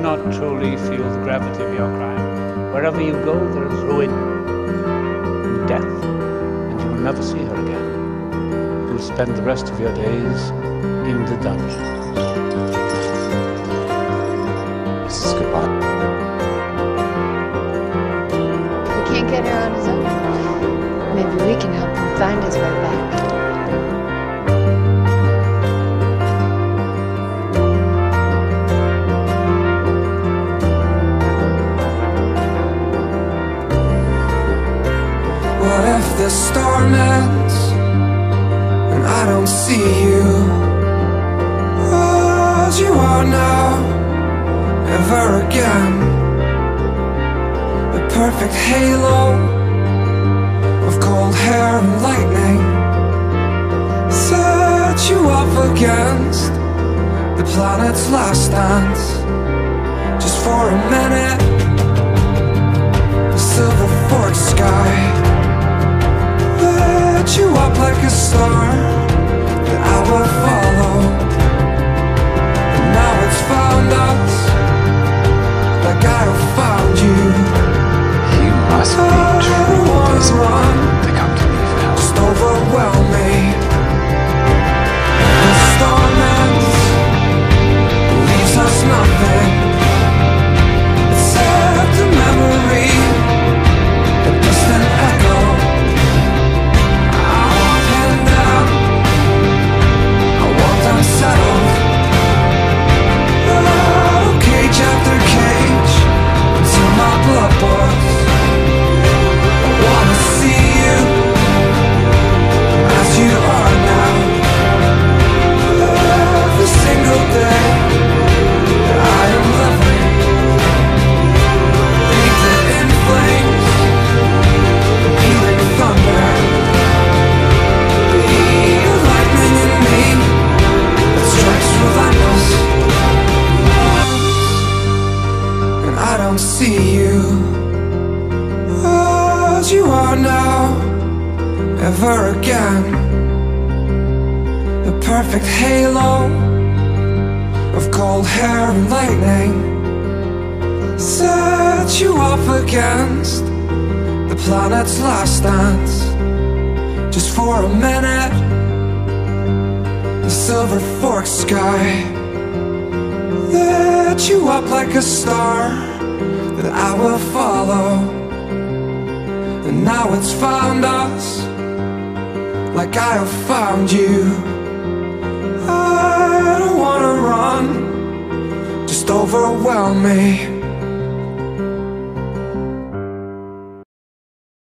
not truly feel the gravity of your crime. Wherever you go, there is ruin and death, and you will never see her again. You will spend the rest of your days in the dungeon. This is goodbye. He can't get her on his own. Maybe we can help him find his way back. What if the storm ends and I don't see you as you are now, ever again? The perfect halo of cold hair and lightning set you up against the planet's last dance. Just for a minute, the silver forked sky lit you up like a star that I will follow. And now it's found us, like I have found you. You must be true desperate to come to me for help. Just overwhelm me. The storm ends, leaves us nothing except a memory, a distant echo. Unsettled, oh, cage after cage, until my blood boils. I wanna see you as you are now. Every single day that I am living, bathed in flames, healing thunder, be the lightning in me. And I don't see you as you are now, ever again. The perfect halo of cold hair and lightning set you up against the planet's last dance. Just for a minute, the silver forked sky lit you up like a star that I will follow. And now it's found us, like I have found you. I don't wanna run, just overwhelm me.